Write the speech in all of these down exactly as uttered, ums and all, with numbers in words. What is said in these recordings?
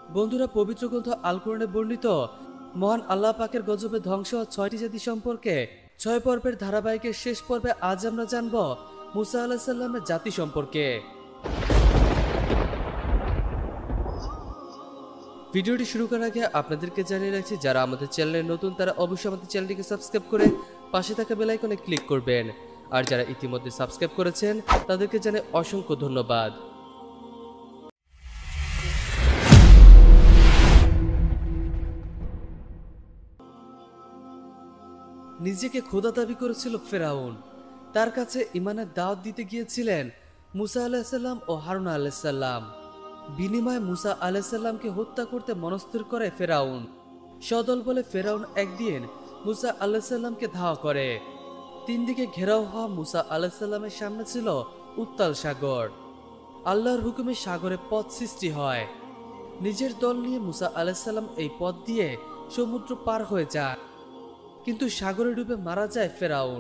বন্ধুরা, পবিত্র গ্রন্থ আল কোরআনে বর্ণিত মহান আল্লাহ পাকের গজবে ধ্বংস হওয়া ছয়টি জাতি সম্পর্কে ছয় পর্বের ধারাবাহিকের শেষ পর্বে আজ আমরা জানব মুসা আলাইহিস সালামের জাতি সম্পর্কে। ভিডিওটি শুরু করার আগে আপনাদেরকে জানিয়ে রাখছি, যারা আমাদের চ্যানেলে নতুন তারা অবশ্যই আমাদের চ্যানেলটিকে সাবস্ক্রাইব করে পাশে থাকা বেল আইকনে ক্লিক করবেন, আর যারা ইতিমধ্যে সাবস্ক্রাইব করেছেন তাদেরকে জানাই অসংখ্য ধন্যবাদ। নিজেকে খোদা দাবি করেছিল ফেরাউন। তার কাছে ইমানের দাওয়াত দিতে গিয়েছিলেন মুসা আলাইহিস সালাম ও হারুন আলাইহিস সালাম। বিনিময়ে মুসা আলাইহিস সালামকে হত্যা করতে মনস্থির করে ফেরাউন। সদল বলে ফেরাউন একদিন মুসা আলাইহিস সালামকে ধাওয়া করে। তিন দিকে ঘেরাও হওয়া মুসা আলাইহিস সালামের সামনে ছিল উত্তাল সাগর। আল্লাহর হুকুমে সাগরে পথ সৃষ্টি হয়। নিজের দল নিয়ে মুসা আলাইহিস সালাম এই পথ দিয়ে সমুদ্র পার হয়ে যান, কিন্তু সাগরে ডুবে মারা যায় ফেরাউন।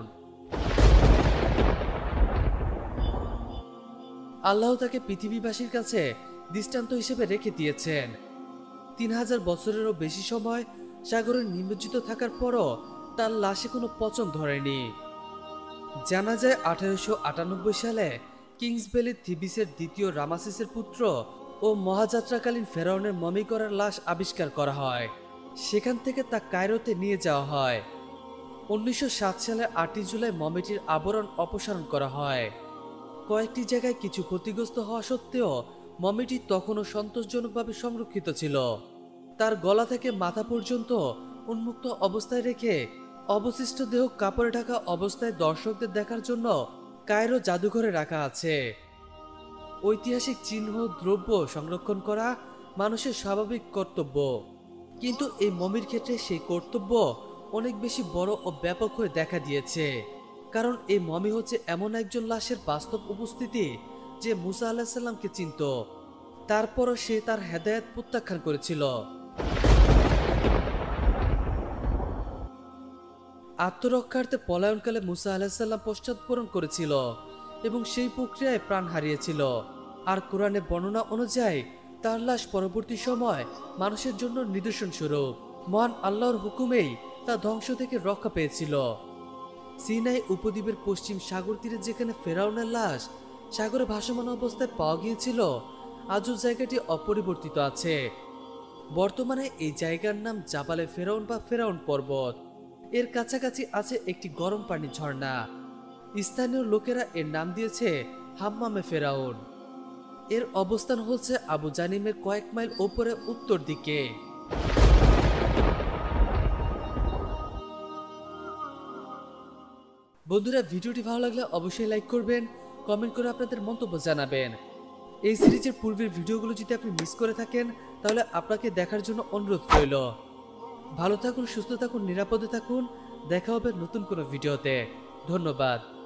আল্লাহ তাকে পৃথিবীবাসীর কাছে দৃষ্টান্ত হিসেবে রেখে দিয়েছেন। তিন হাজার বছরেরও বেশি সময় সাগরে নিমজ্জিত থাকার পরও তার লাশে কোনো পচন ধরেনি। জানা যায় আঠারোশো আটানব্বই সালে কিংস ভ্যালি থিবিসের দ্বিতীয় রামাসিসের পুত্র ও মহাযাত্রাকালীন ফেরাউনের মমি করার লাশ আবিষ্কার করা হয়। সেখান থেকে তা কায়রোতে নিয়ে যাওয়া হয়। উনিশশো সাত সালে আটই জুলাই মমিটির আবরণ অপসারণ করা হয়। কয়েকটি জায়গায় কিছু ক্ষতিগ্রস্ত হওয়া সত্ত্বেও মমিটি তখনও সন্তোষজনকভাবে সংরক্ষিত ছিল। তার গলা থেকে মাথা পর্যন্ত উন্মুক্ত অবস্থায় রেখে অবশিষ্ট দেহ কাপড়ে ঢাকা অবস্থায় দর্শকদের দেখার জন্য কায়রো জাদুঘরে রাখা আছে। ঐতিহাসিক চিহ্ন দ্রব্য সংরক্ষণ করা মানুষের স্বাভাবিক কর্তব্য, কিন্তু এই মমির ক্ষেত্রে সেই কর্তব্য অনেক বেশি বড় ও ব্যাপক হয়ে দেখা দিয়েছে। কারণ এই মমি হচ্ছে এমন একজন লাশের বাস্তব উপস্থিতি যে মুসা আলাইহিস সালামকে চিনত, তারপরও সে তার হেদায়েত প্রত্যাখ্যান করেছিল। আত্মরক্ষার্থে পলায়নকালে মুসা আলাইহিস সালাম পশ্চাৎপরণ করেছিল এবং সেই প্রক্রিয়ায় প্রাণ হারিয়েছিল। আর কোরআনে বর্ণনা অনুযায়ী তার লাশ পরবর্তী সময় মানুষের জন্য নিদর্শন স্বরূপ মহান আল্লাহর হুকুমেই তা ধ্বংস থেকে রক্ষা পেয়েছিল। সিনাই উপদ্বীপের পশ্চিম সাগর তীরে যেখানে ফেরাউনের লাশ সাগরে ভাসমান অবস্থায় পাওয়া গিয়েছিল, আজও জায়গাটি অপরিবর্তিত আছে। বর্তমানে এই জায়গার নাম জাবালে ফেরাউন বা ফেরাউন পর্বত। এর কাছাকাছি আছে একটি গরম পানির ঝর্ণা। স্থানীয় লোকেরা এর নাম দিয়েছে হাম্মামে ফেরাউন। এর অবস্থান হচ্ছে আবু জানিমের কয়েক মাইল উপরে উত্তর দিকে। বন্ধুরা, ভিডিওটি ভালো লাগলে অবশ্যই লাইক করবেন, কমেন্ট করে আপনাদের মন্তব্য জানাবেন। এই সিরিজের পূর্বের ভিডিওগুলো যদি আপনি মিস করে থাকেন তাহলে আপনাকে দেখার জন্য অনুরোধ রইল। ভালো থাকুন, সুস্থ থাকুন, নিরাপদে থাকুন। দেখা হবে নতুন কোনো ভিডিওতে। ধন্যবাদ।